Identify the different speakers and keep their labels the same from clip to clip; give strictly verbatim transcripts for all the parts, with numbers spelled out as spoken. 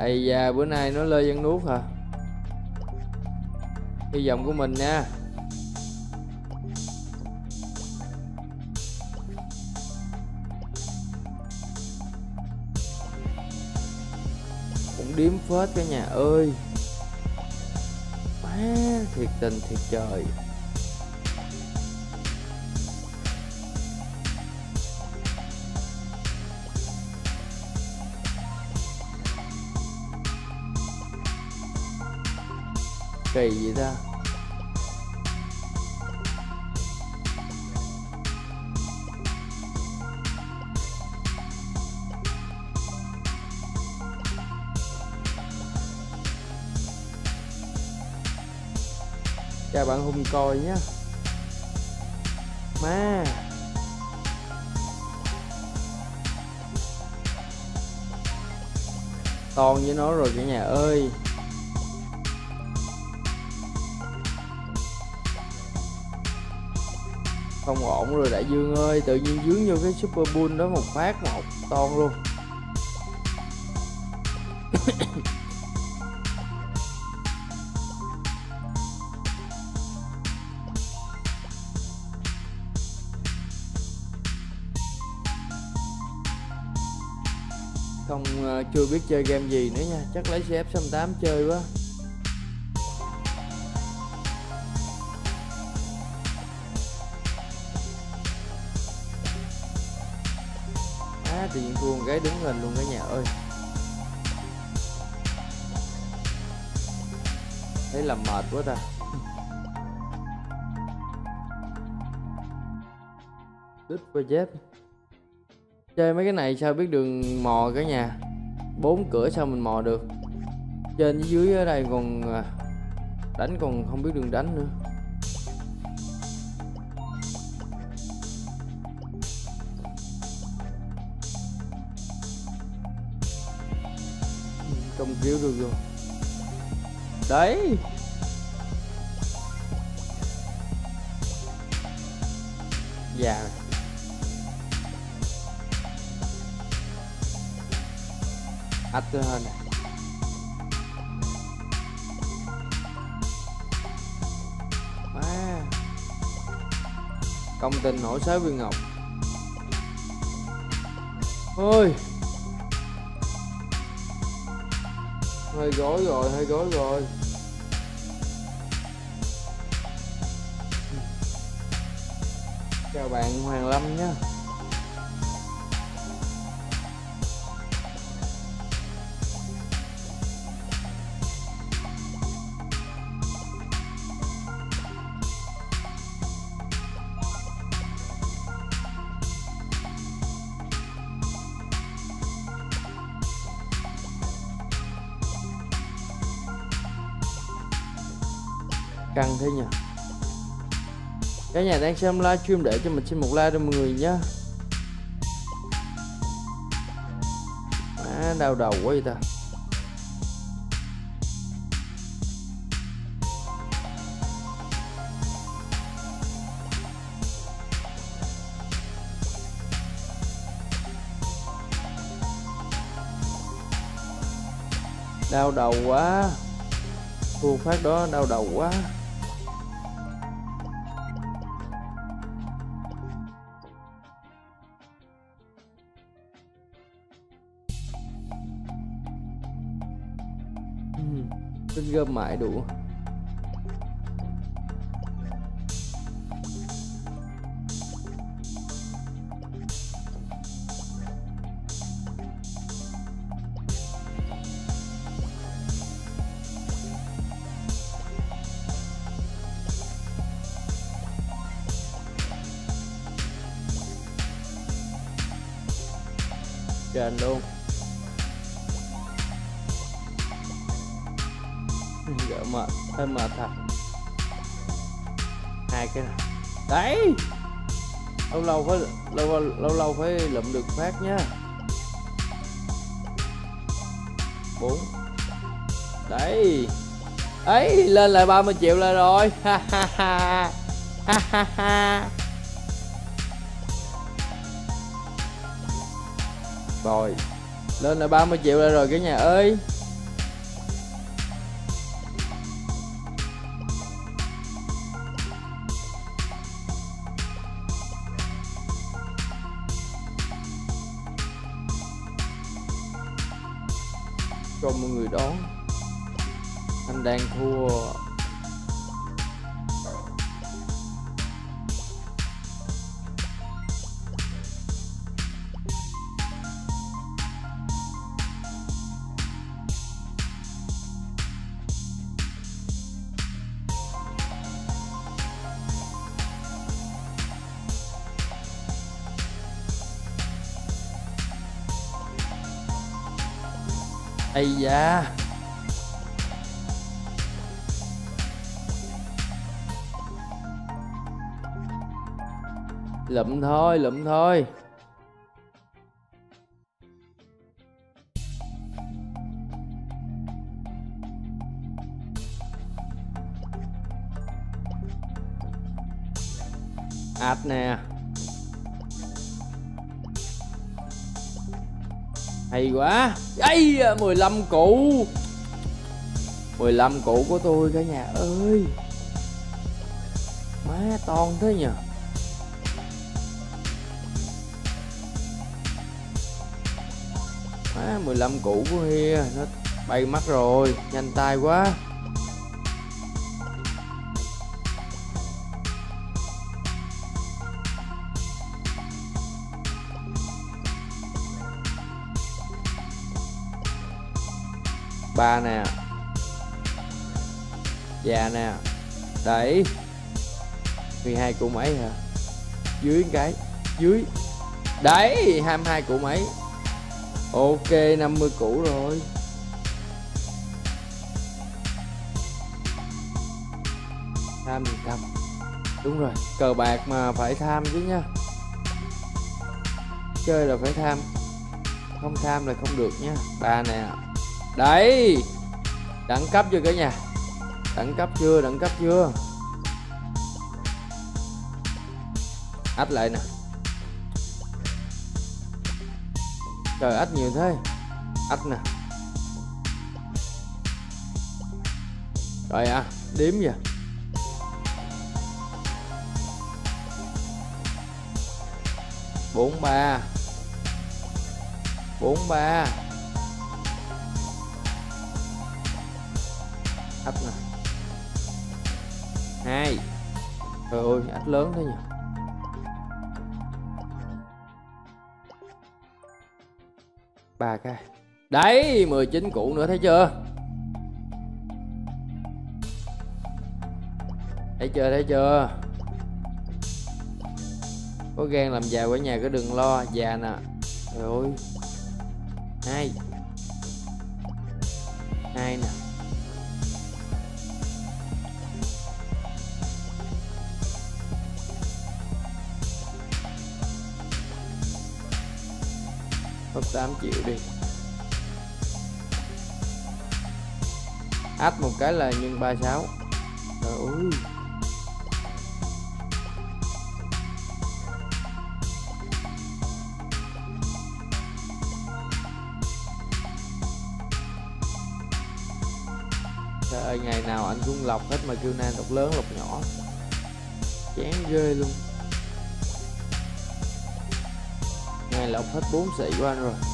Speaker 1: Ây da, bữa nay nó lơi dân nuốt hả? Hy vọng của mình nha. Cũng điếm phết cả nhà ơi. Má, thiệt tình thiệt trời. Kỳ vậy ta. Chào bạn Hùng coi nhé. Má, toàn với nó rồi cả nhà ơi. Không ổn rồi Đại Dương ơi. Tự nhiên dướng vô cái Super Bull đó một phát một ton luôn. Không uh, chưa biết chơi game gì nữa nha. Chắc lấy xê ép sáu tám chơi quá. Á, tự nhiên thua một cái đứng lên luôn cả nhà ơi. Thấy làm mệt quá ta. Đứt và dép. Chơi mấy cái này sao biết đường mò cả nhà. Bốn cửa sao mình mò được. Trên với dưới ở đây còn đánh còn không biết đường đánh nữa. Không cứu được rồi. Đấy. Dạ. Ách tới hơn này. Má. Công tình nổi sáu viên ngọc. Ôi. Hơi gối rồi, hơi gối rồi. Chào bạn Hoàng Lâm nhé. Căng thế nhỉ. Cả nhà đang xem livestream để cho mình xin một like cho mọi người nhé. À, đau đầu quá vậy ta. Đau đầu quá. Thua phát đó đau đầu quá. Tính gom mãi đủ. Trên luôn. Gỡ mệt, hơi mệt thật. Hai cái này. Đấy. Lâu lâu phải lâu lâu lâu phải lụm được phát nhá. Bốn. Đấy. Ấy, lên lại ba mươi triệu lại rồi. Ha ha ha. Ha ha ha. Rồi. Lên lại ba mươi triệu lại rồi cả nhà ơi. cho mọi người đón. Anh đang thua. Ây da. Lụm thôi, lụm thôi. Ảt nè. Hay quá. Ây, mười lăm cụ. mười lăm cụ của tôi cả nhà ơi. Má to thế nhờ. Má mười lăm cụ của Hia nó bay mất rồi, nhanh tay quá. Ba nè. Dạ nè. Đấy. mười hai cụ mấy hả? Dưới cái. Dưới. Đấy, hai mươi hai cụ mấy. Ok, năm mươi củ rồi. Tham thì tham. Đúng rồi, cờ bạc mà phải tham chứ nha. Chơi là phải tham. Không tham là không được nha. Ba nè. Đấy. Đẳng cấp chưa cả nhà? Đẳng cấp chưa? Đẳng cấp chưa? Ách lại nè. Trời, ách nhiều thế. Ách nè. Rồi à, đếm giờ. Bốn ba. Bốn ba. Ách nè. Hai. Trời ơi, ách lớn thế nhỉ. Ba cái. Đấy, mười chín cụ nữa thấy chưa? Thấy chưa, thấy chưa? Có gan làm giàu ở nhà cứ đừng lo. Già nè. Trời ơi. Hai. Hai nè. Cấp tám triệu đi. Ách một cái là nhân ba mươi sáu. Trời ơi. Trời ơi, ngày nào anh cũng lọc hết mà kêu nan lọc lớn lọc nhỏ. Chán ghê luôn. Ngày lọc hết bốn xị của anh rồi.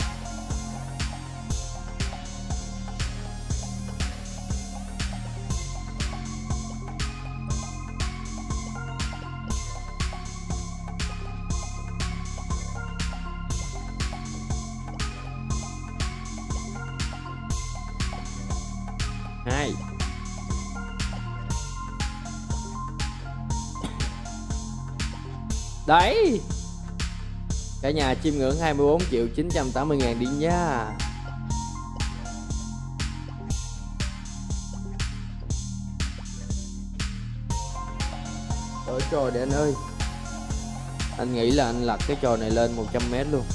Speaker 1: Hai. Đấy. Cả nhà chiêm ngưỡng hai mươi bốn triệu chín trăm tám mươi ngàn đi nha. Đổi trò để anh ơi. Anh nghĩ là anh lật cái trò này lên một trăm mét luôn.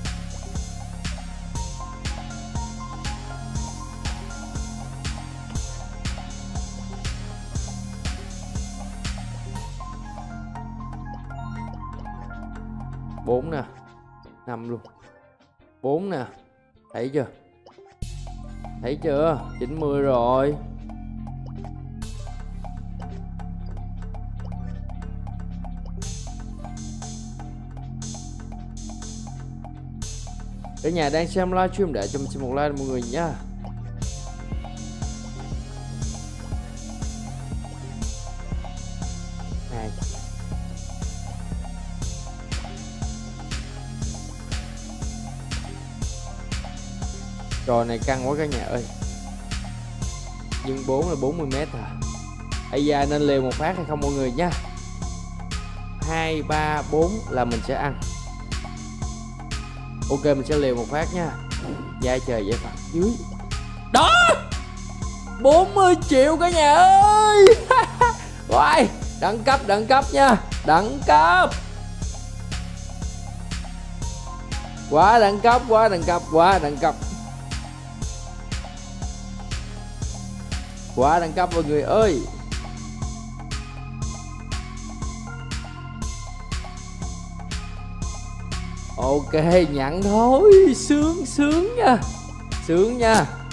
Speaker 1: Bốn nè. Năm luôn. Bốn nè. Thấy chưa? Thấy chưa? chín mươi rồi. Cả nhà đang xem livestream để cho mình xin một like mọi người nha. Này. Trò này căng quá cả nhà ơi. Nhưng bốn là bốn mươi mét à. Ây da, nên liều một phát hay không mọi người nha. Hai, ba, bốn là mình sẽ ăn. Ok, mình sẽ liều một phát nha. Da trời dễ phạt dưới. Đó, bốn mươi triệu cả nhà ơi. Rồi, đẳng cấp, đẳng cấp nha. Đẳng cấp. Quá đẳng cấp, quá đẳng cấp, quá đẳng cấp. Quá đẳng cấp mọi người ơi. Ok, nhận thôi. Sướng, sướng nha. Sướng nha.